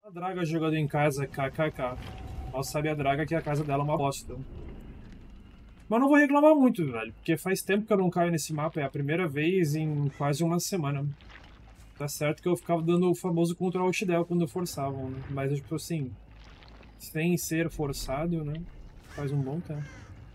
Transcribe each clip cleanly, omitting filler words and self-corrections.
A Draga jogando em casa, kkk. Mal sabe a Draga que a casa dela é uma bosta. Mas não vou reclamar muito, velho, porque faz tempo que eu não caio nesse mapa, é a primeira vez em quase uma semana. Tá certo que eu ficava dando o famoso Ctrl Alt Del quando forçavam, né? Mas, tipo assim, sem ser forçado, né? Faz um bom tempo.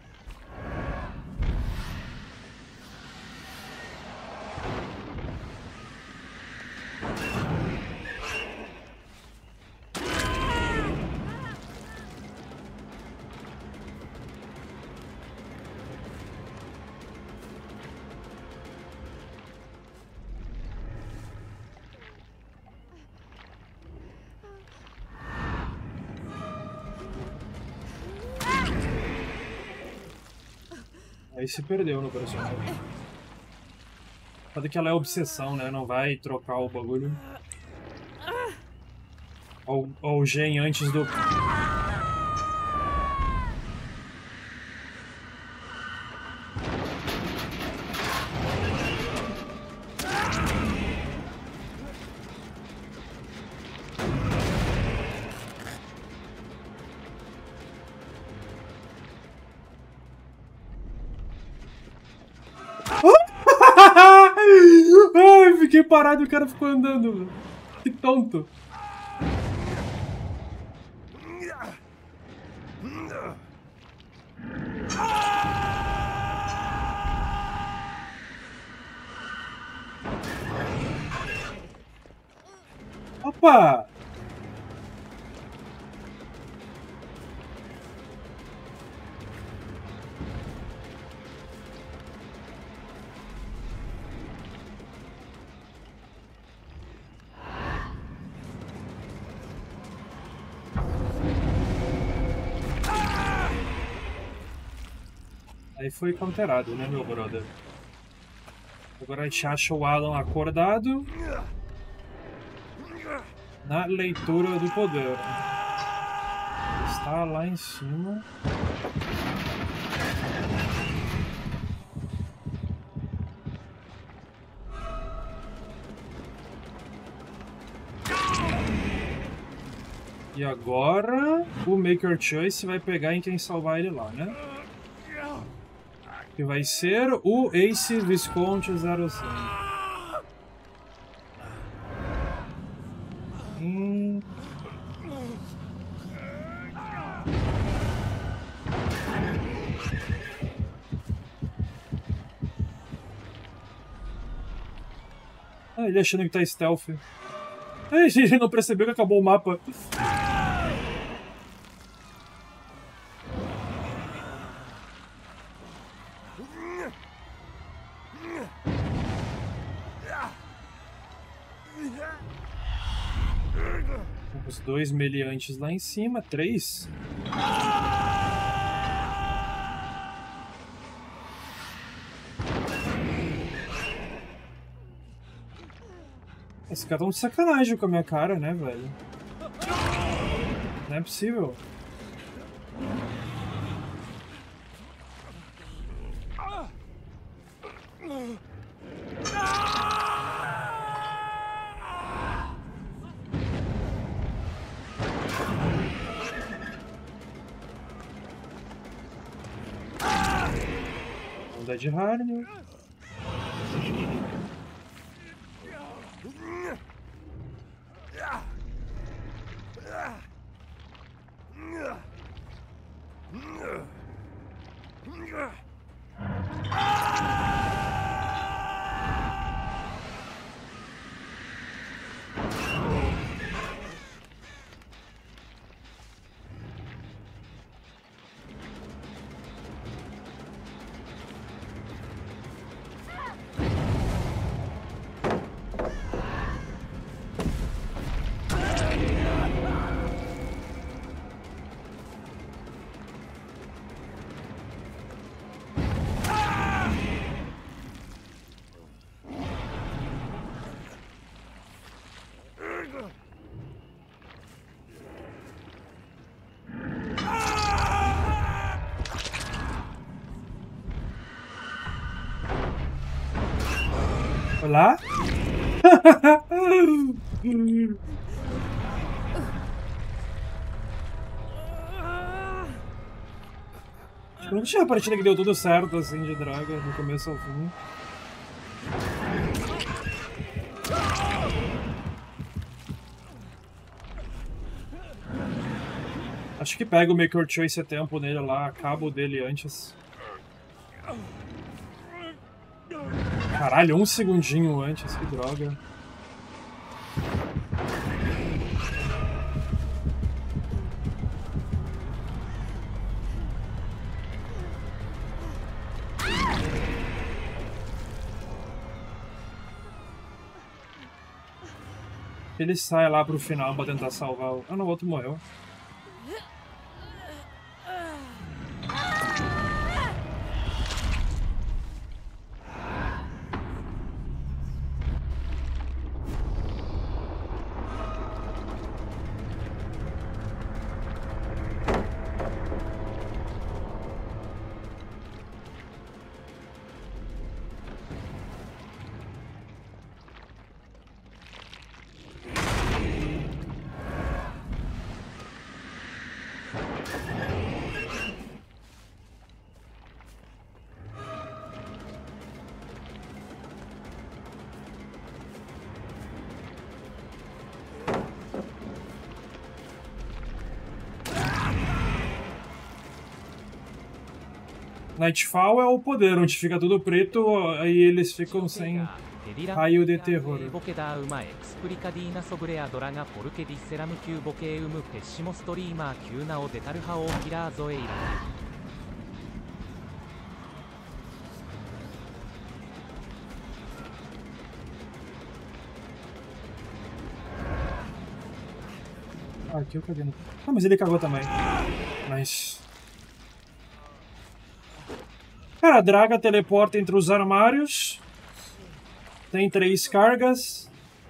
Aí se perdeu no personagem. Foda que ela é obsessão, né? Não vai trocar o bagulho. O gen antes do... Ai, fiquei parado e o cara ficou andando. Que tonto. Opa! Aí foi counterado, né, meu brother? Agora a gente acha o Alan acordado na leitura do poder. Está lá em cima. E agora o Maker Choice vai pegar em quem salvar ele lá, né? Que vai ser o Ace Visconti 05. Ah, ele achando que tá stealth. Ai, ele não percebeu que acabou o mapa. Os dois meliantes lá em cima, 3. Esse cara tá de sacanagem com a minha cara, né, velho? Não é possível. Onda de Harney. Olá? Eu não tinha a partida que deu tudo certo, assim, de draga, do começo ao fim. Acho que pega o Maker Choice a tempo nele lá, acabo dele antes. Caralho, 1 segundinho antes, que droga. Ele sai lá pro final pra tentar salvar o... Ah, não, o outro morreu. Nightfall é o poder, onde fica tudo preto, aí eles ficam sem raio de terror. Ah, aqui eu caguei no... Ah, mas ele cagou também. Mas... Cara, a draga teleporta entre os armários. Tem 3 cargas.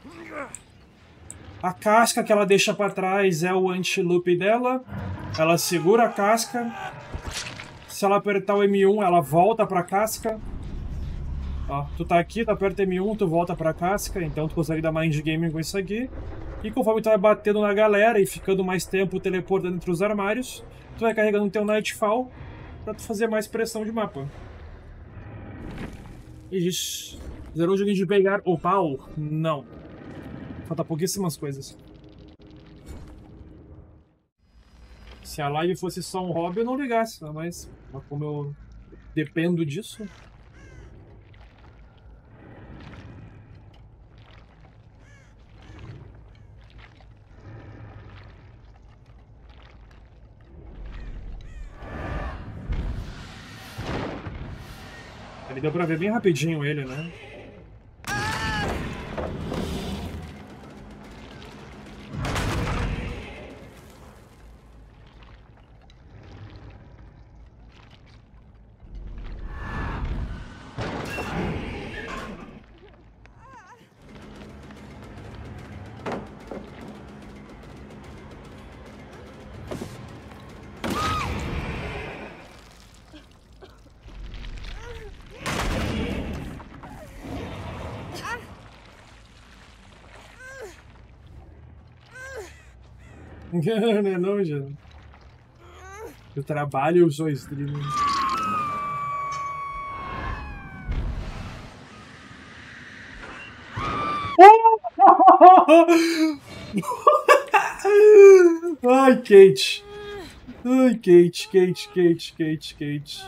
A casca que ela deixa pra trás é o anti-loop dela. Ela segura a casca. Se ela apertar o M1, ela volta pra casca. Ó, tu tá aqui, tu aperta M1, tu volta pra casca. Então tu consegue dar mind game com isso aqui. E conforme tu vai batendo na galera e ficando mais tempo teleportando entre os armários, tu vai carregando teu Nightfall pra tu fazer mais pressão de mapa. Ixi, zerou o joguinho de pegar o pau? Não. Falta pouquíssimas coisas. Se a live fosse só um hobby, eu não ligasse, mas como eu dependo disso... Ele deu pra ver bem rapidinho ele, né? Não é não, já. Eu trabalho e eu sou streamer. Ai, Kate. Ai, Kate.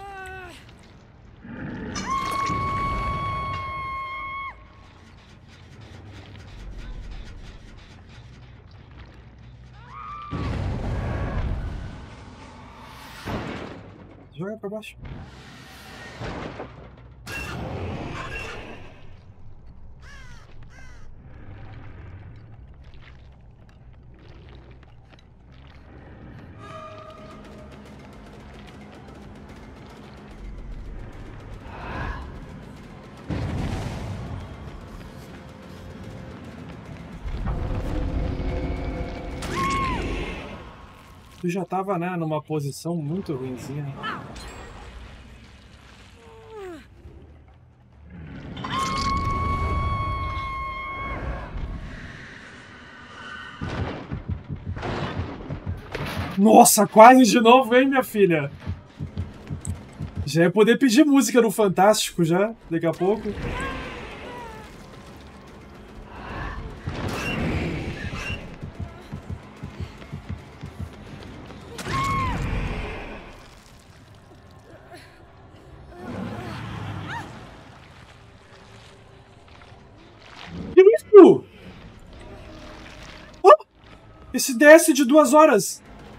Joga pra baixo. Tu já tava, né, numa posição muito ruimzinha. Nossa, quase de novo, hein, minha filha? Já ia poder pedir música no Fantástico já, daqui a pouco. Que isso? Oh, esse DS de 2 horas.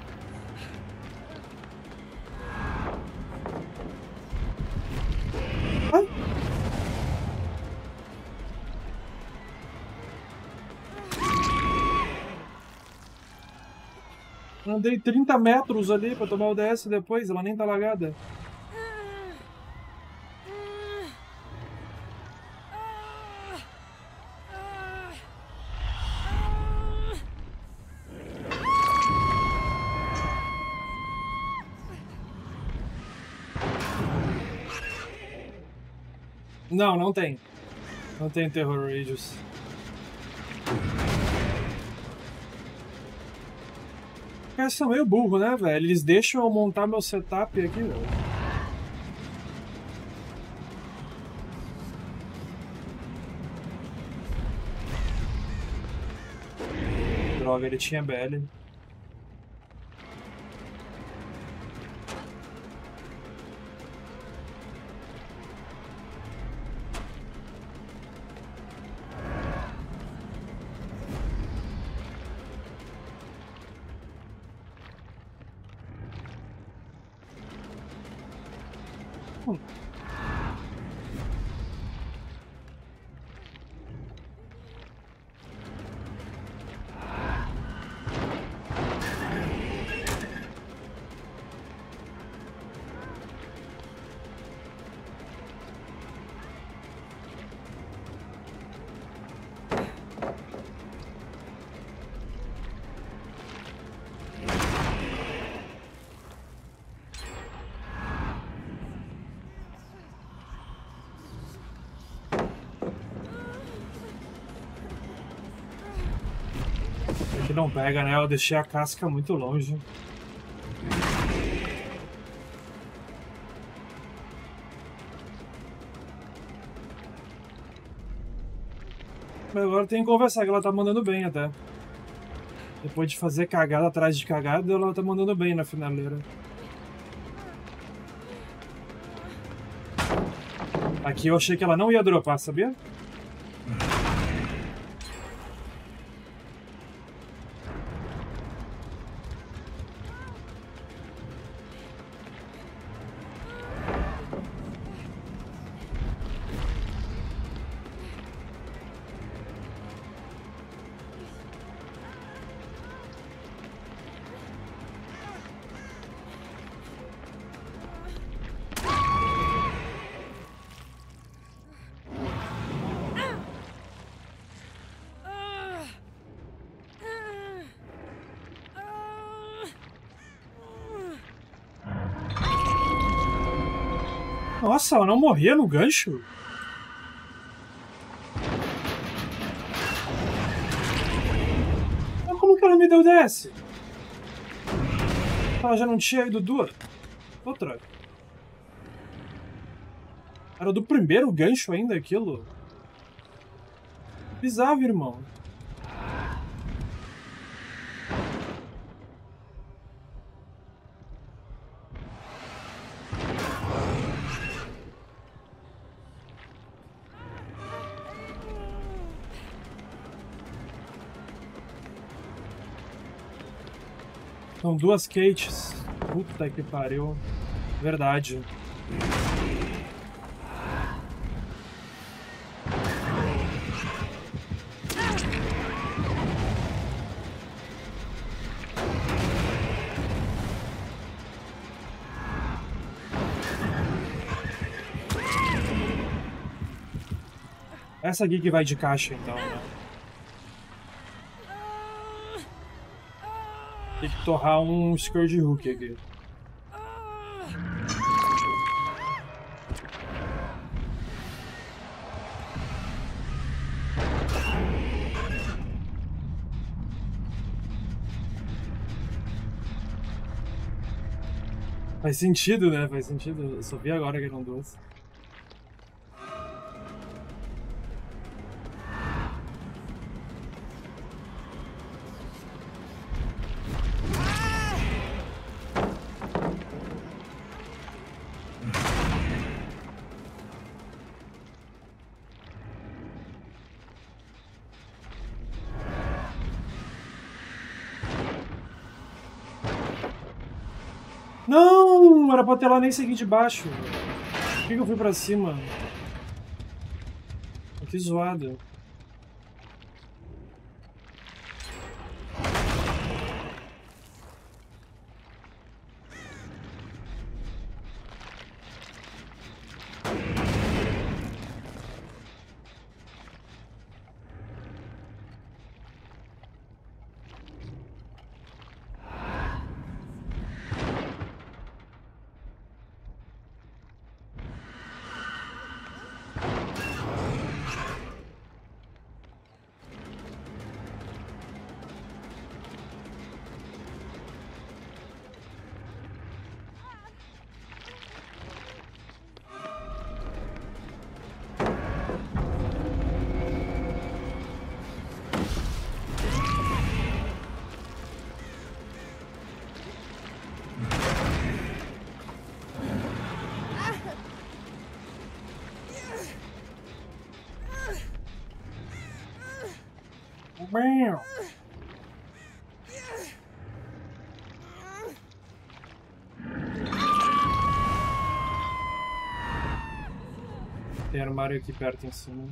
Andei 30 metros ali pra tomar o DS depois, ela nem tá lagada. Não, não tem. Não tem Terror Radius. Eles são meio burro, né, velho? Eles deixam eu montar meu setup aqui, velho. Droga, ele tinha BL. Aqui não pega, né? Eu deixei a casca muito longe. Mas agora tem que conversar, que ela tá mandando bem até. Depois de fazer cagada atrás de cagada, ela tá mandando bem na finaleira. Aqui eu achei que ela não ia dropar, sabia? Nossa, ela não morria no gancho? Mas como que ela me deu DS? Ela já não tinha ido duas? Outra. Era do primeiro gancho ainda aquilo? Bizarro, irmão. São duas Kates. Puta que pariu. Verdade. Essa aqui que vai de caixa, então, né? Tem que torrar um Scourge Hook aqui. Faz sentido, né? Faz sentido. Eu só vi agora que eram duas. Não! Era pra ter lá nem seguir de baixo. Por que eu fui pra cima? Que zoado. Tem armário aqui perto em cima.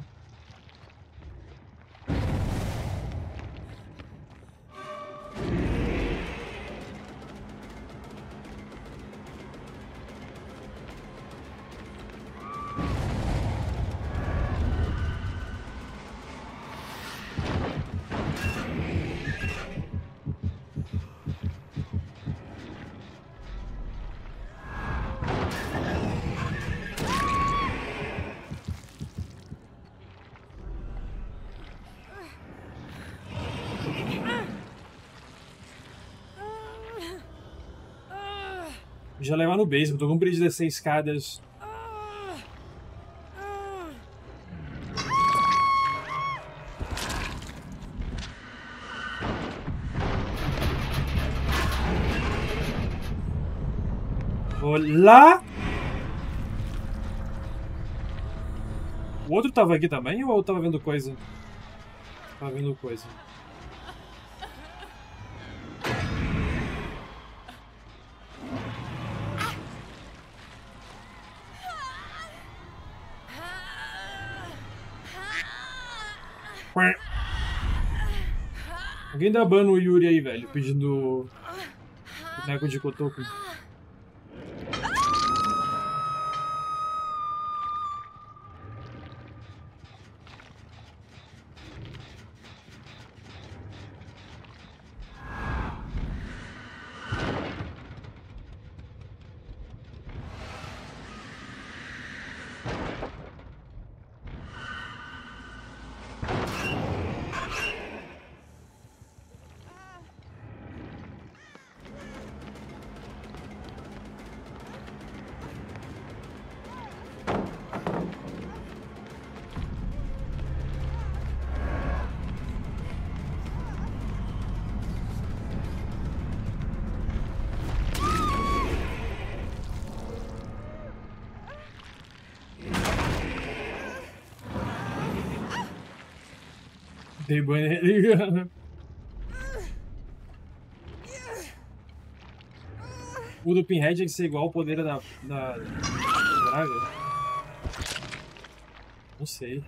Já levar no basement, tô com um de 16 escadas. Olá! O outro tava aqui também ou eu tava vendo coisa? Tava vendo coisa. Alguém dá ban no Yuri aí, velho, pedindo boneco de cotoco. Dei banho nele. O do Pinhead tem que ser igual ao poder da draga? Não sei.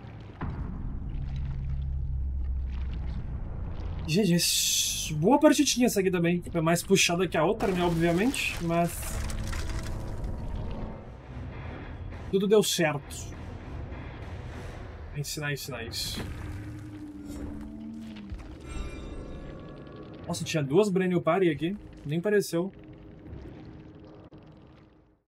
Gente, boa partitinha essa aqui também. É mais puxada que a outra, né? Obviamente, mas tudo deu certo. Nice. Nossa, tinha duas Brand New Party aqui. Nem pareceu.